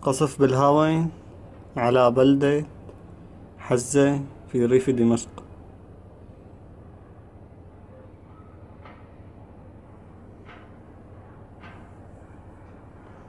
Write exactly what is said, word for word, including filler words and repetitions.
قصف بالهاوين على بلدة حزة في ريف دمشق.